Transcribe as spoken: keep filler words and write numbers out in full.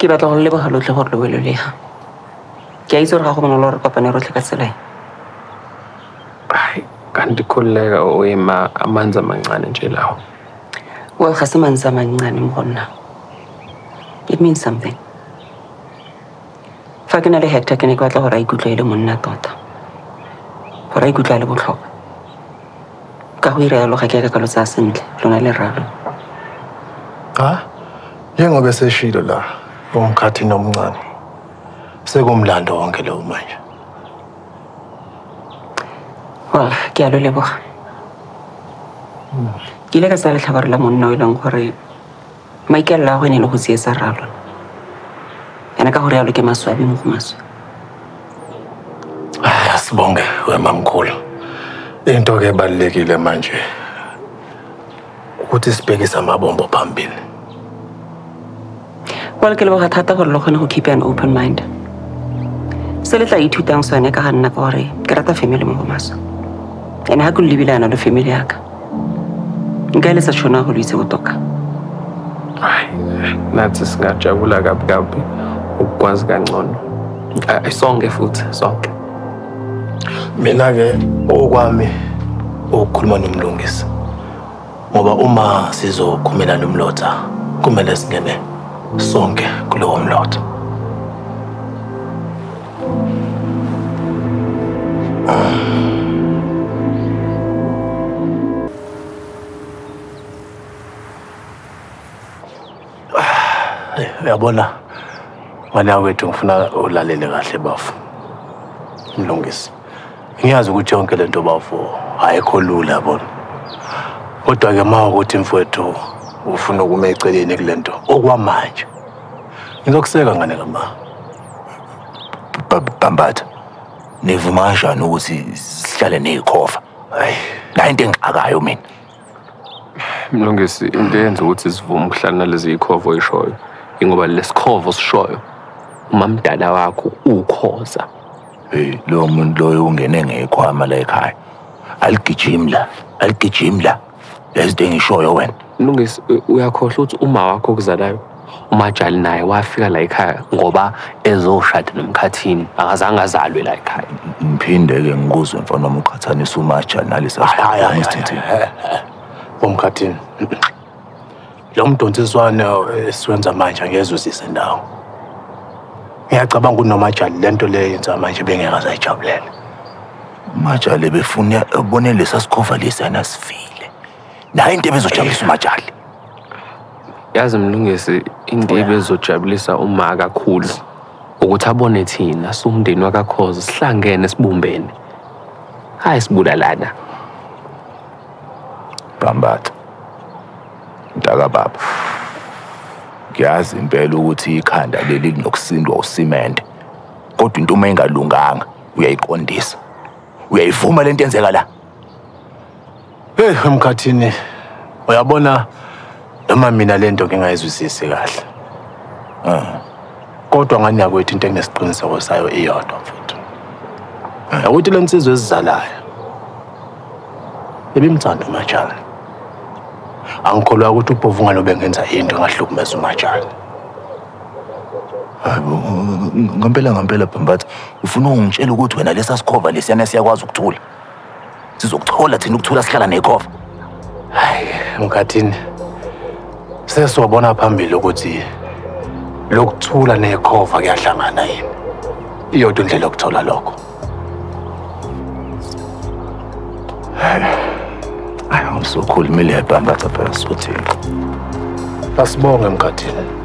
Ke batla go leboga lotlhe gore lo belolega. Ke a itse gore ga go bonolo re kopane rotlhe ka tsela e. Hayi, kanti khuleka oyima amanzi amancane nje lawo. Well, ga se manzi amancane mgonna. It means something. Fa ke na le Hector ke ne ke batla gore a ikutlwe e le monna tota. Gore a ikutlwe a le botlhokwa. Ka go ira yalo ga ke ka lo tsaya sentle, lona le ralo. Ha? Njengoba eseshilo la, umkhathi nomncane. Sekumlando wonke lo manje. Well, ke a lo leboga. Ke ile ka sa le tlhabare la monna o ileng gore maikelo a go ne le go tsietsa ralo. Ena ka gore yalo ke maswabi mo go maswa. Ah, sibonge wemamkhulu. Into ke ebalekile manje ukuthi sibhekise amabombo phambili. Well, ke leboga thata gore lo kgone go keep an open mind. Se le tla ithutang sone ka ga nna ka gore ke rata family mo go maswa. Ene ha ke lebile ana le family yaka. Nka ile sa tshona go le itse botoka. Hayi, nathi singajabula kabi kabi ukwazi kangcono. Sonke futhi sonke. Mina ke okwami ukukhuluma nomlungisi. Ngoba uma sizokhumela nomlotha kumele singene sonke kulowo mlotha. Uyabona wena wethu ngifuna ulalele kahle bafu. Mlungisi. Ngiyazi ukuthi yonke lento bafu ayikho lula yabona. Kodwa ke ma ukuthi mfowethu ufuna ukuma eceleni kulento okwamanje. Ngizokuseka ngane kama. Bambatha. Nivuma kanjani ukuthi sihlale nezikhova? Hayi, la into engixakayo mina. Mlungisi, into yenza ukuthi sivume ukuhlala nalezi zikhova oyishoyo. Ingoba lesikhova osishoyo umamdala wakho ukhoza. Hey, lo muntu loyo ungene ngekhwama la ekhaya. Aligijimi la, aligijimi la. Lezinto engishoyo wena. Mlungisi, uyakhohlwa ukuthi uma wakho kuzalayo uMajali naye wafika la ekhaya ngoba ezoshada nomkhathini akazange azalwe la ekhaya. Ngiphinde ke ngikuzwe mfana umqhathanisa uMajali nalesa sikhaya isithini. Umkhathini. Lo mdontsiswane esiwenza manje ngezuzisa ndawo. Ngiyacabanga uNomajali lento le yenza manje bengeka sayijabulela. Majali befuna ubone lesa sikhova lesana sifile. La into ebezojabulisa uMajali. Yazi Mlungisi, into ebezojabulisa uma kakhulu ukuthi abone thina somndeni wakakhoza sihlangene sibumbene. Hayi sibulalana. Bambatha. Mntaka baba. Ngiyazi impela ukuthi ikhanda leli linokusindwa usimende. Kodwa into uma engalunganga uyayiqondisa. Uyayivuma lento yenzeka la. Hey umkhathini. Uyabona noma mina lento ngingayizwisisi kahle. Ah. Kodwa ngani yakwethu into enesiqiniseko sayo iyodwa mfuthu. Ukuthi le nsizwe ezizalayo. Ebimthanda uMajali. Angikholwa ukuthi ubhovunga lo bengenza into engahlukumeza uMajali. Hayibo, ngempela ngempela Bambatha, ufuna ungitshela ukuthi wena lesa sikhova lesiyana siyakwazi ukuthula. Sizokuthola thina ukuthula sihlala nekhova. Hayi, mkhathini. Sesizobona phambili ukuthi lokuthula nekhova kuyahlangana yini. Iyodwa indlela yokuthola lokho. Hayi, ngisukhulumile Bambatha phela sothi. Asibonge mkhathini.